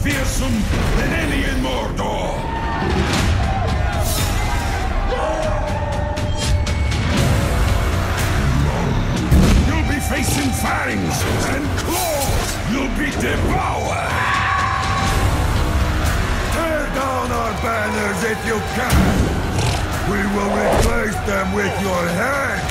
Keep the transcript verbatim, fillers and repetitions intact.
fearsome than any in Mordor! You'll be facing fangs and claws! You'll be devoured! Tear down our banners if you can! We will replace them with your head!